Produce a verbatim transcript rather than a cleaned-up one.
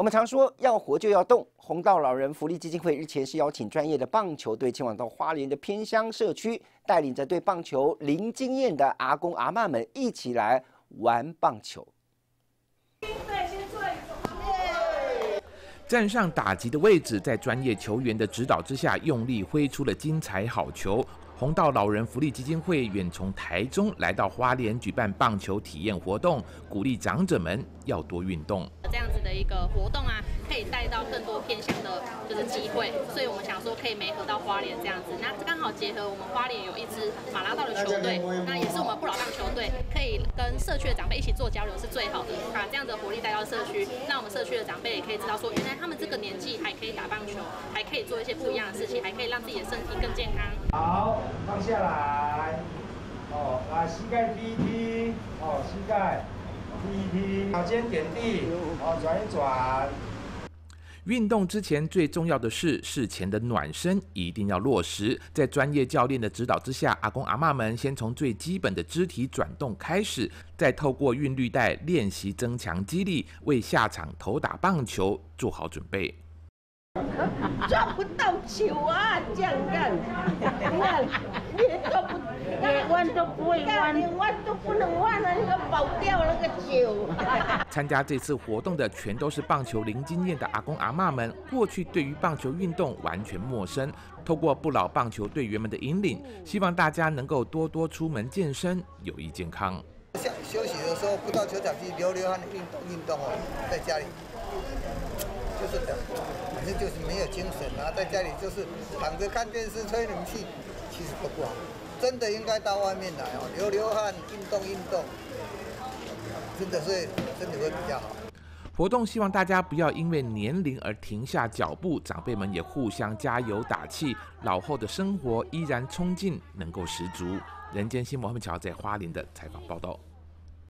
我们常说要活就要动，弘道老人福利基金会日前是邀请专业的棒球队前往到花莲的偏乡社区，带领着对棒球零经验的阿公阿嬷们一起来玩棒球。 站上打击的位置，在专业球员的指导之下，用力挥出了精彩好球。弘道老人福利基金会远从台中来到花莲举办棒球体验活动，鼓励长者们要多运动。 这样子的一个活动啊，可以带到更多偏乡的就是机会，所以我们想说可以媒合到花莲这样子。那刚好结合我们花莲有一支马拉道的球队，那也是我们不老棒球队，可以跟社区的长辈一起做交流是最好的。把这样的活力带到社区，那我们社区的长辈也可以知道说，原来他们这个年纪还可以打棒球，还可以做一些不一样的事情，还可以让自己的身体更健康。 好。放下来，哦，来膝盖踢一踢，哦，膝盖踢一踢，脚尖点地，哦，转一转。 运动之前最重要的是事前的暖身一定要落实，在专业教练的指导之下，阿公阿嬷们先从最基本的肢体转动开始，再透过韵律带练习增强肌力，为下场投打棒球做好准备。 抓不到球啊！这样干，你看，连都不，连弯都不会弯，连弯都不能弯了，那个跑掉那个球。 参加这次活动的全都是棒球零经验的阿公阿嬷们，过去对于棒球运动完全陌生。透过不老棒球队员们的引领，希望大家能够多多出门健身，有益健康。 休息的时候不到球场去流流汗运动运动哦，在家里。就是的，反正就是没有精神啊，在家里就是躺着看电视、吹冷气，其实都不好。真的应该到外面来哦，流流汗、运动运动，真的是身体会比较好。 活动希望大家不要因为年龄而停下脚步，长辈们也互相加油打气，老后的生活依然冲劲能够十足。人间新闻后面桥在花莲的采访报道。